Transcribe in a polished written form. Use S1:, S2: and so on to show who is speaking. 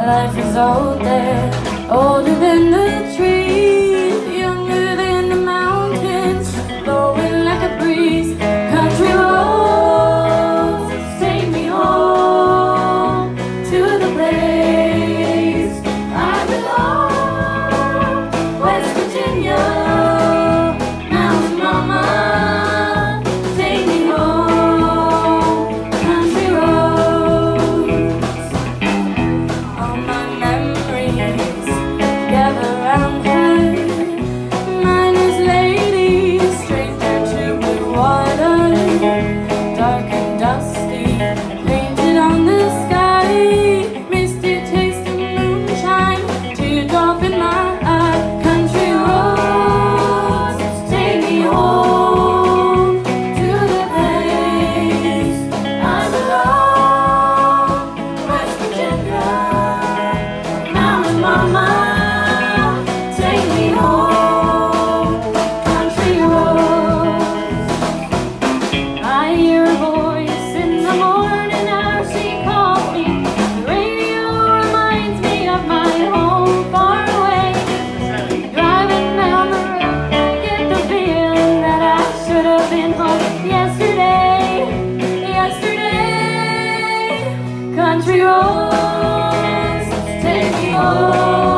S1: life is out there, older than the trees, younger than the mountains, blowing like a breeze. Country roads, take me home to the place I belong. West Virginia, mountain mama, take me home. Country roads, all my memories gather round her. Mine is lady, stranger to blue water, dark and dusty, painted on the sky. Misty taste of moonshine, teardrop in my eye. Country roads, take me home to the place I belong. West Virginia, mountain mama, take me home. Country roads. I hear a voice in the morning hour, she calls me. The radio reminds me of my home far away. Driving down the road, get the feeling that I should have been home yesterday. Yesterday, country roads, take me home.